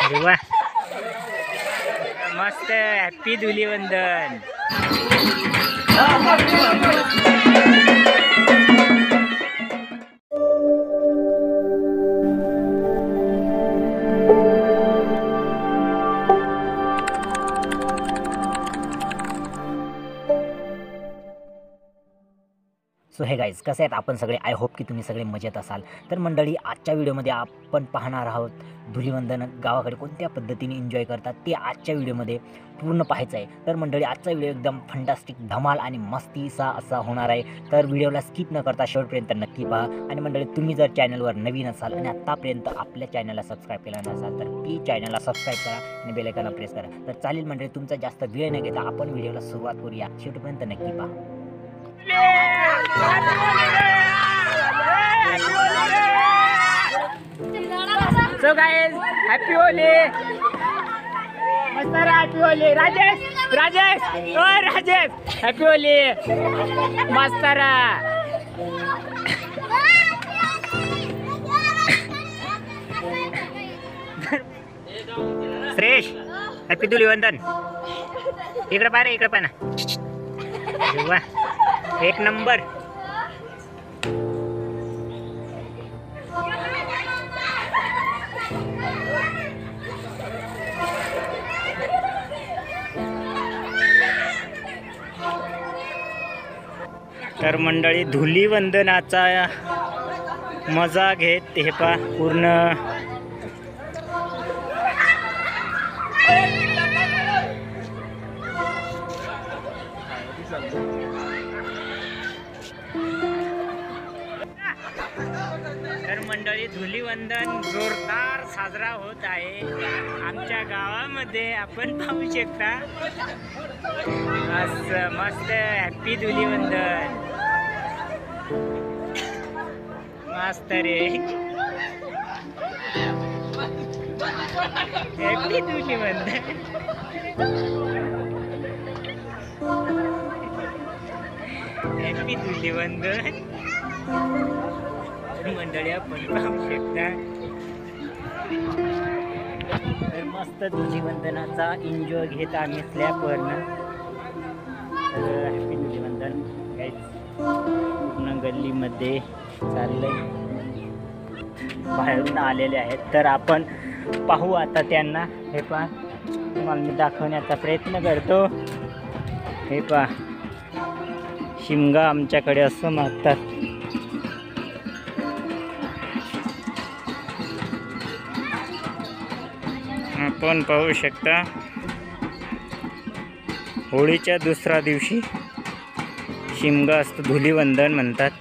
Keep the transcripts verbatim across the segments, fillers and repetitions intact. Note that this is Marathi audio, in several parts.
अरे वा मस्त हॅपी धुलीवंदन। सो हे गाईज कसे आहेत आपण सगळे। आय होप की तुम्ही सगळे मजेत असाल। तर मंडळी आजच्या व्हिडिओमध्ये आपण पाहणार आहोत धुलीवंदन गावाकडे कोणत्या पद्धतीने एन्जॉय करतात ते आजच्या व्हिडिओमध्ये पूर्ण पाहायचं आहे। तर मंडळी आजचा व्हिडिओ एकदम फंटास्टिक धमाल आणि मस्तीचा असा होणार आहे। तर व्हिडिओला स्किप न करता शेवटपर्यंत नक्की पहा। आणि मंडळी तुम्ही जर चॅनलवर नवीन असाल आणि आत्तापर्यंत आपल्या चॅनलला सबस्क्राईब केला नसाल तर प्लीज चॅनलला सबस्क्राईब करा आणि बेल आयकॉनला प्रेस करा। तर चालेल मंडळी तुमचा जास्त वेळ न घेता आपण व्हिडिओला सुरुवात करूया। शेवटपर्यंत नक्की पहा। So guys, happy Holi! मस्त रे happy Holi! राजेश, राजेश, ओ राजेश, happy Holi! मस्त रे! श्रेष, happy धुलीवंदन! इकडे पाहा रे, इकडे पाहा ना। एक नंबर। तर मंडळी धुलीवंदनाचा मजा घेत हे पा पूर्ण तर मंडळी धुलीवंदन जोरदार साजरा होत आहे आमच्या गावामध्ये। आपण पाहू शकता असं मस्त हॅपी धुलीवंदन मस्त रे हॅपी धुलीवंदन। हॅपी धुलीवंदन मंडळी आपण पाहू शकता। तर मस्त धुलीवंदनाचा एन्जॉय घेत आम्ही स्लॅबवरनं। तर हॅपी धुलीवंदन गाईज पूर्ण गल्लीमध्ये चाललंय, बाहेरून आलेले आहेत। तर आपण पाहू आता त्यांना। हे पहा तुम्हाला मी दाखवण्याचा प्रयत्न करतो। हे पहा शिमगा आमच्याकडे असं मागतात। आपण पाहू शकता होळीच्या दुसऱ्या दिवशी शिमगा असतं, धुलीवंदन म्हणतात।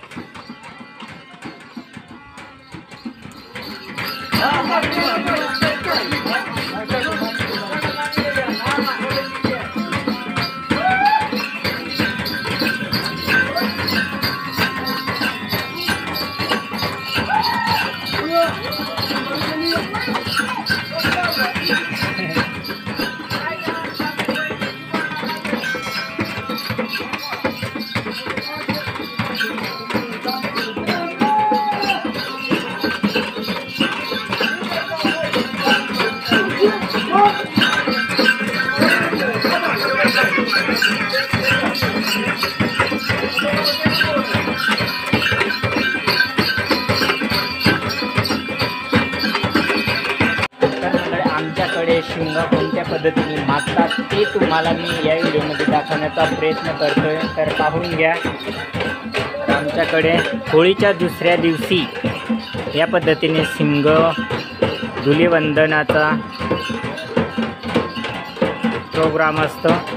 आमच्याकडे शिमगा कोणत्या पद्धतीने मागतात ते तुम्हाला मी या व्हिडिओमध्ये दाखवण्याचा प्रयत्न करतोय। तर पाहून घ्या। आमच्याकडे होळीच्या दुसऱ्या दिवशी या पद्धतीने शिमग धुलीवंदनाचा प्रोग्राम असतो।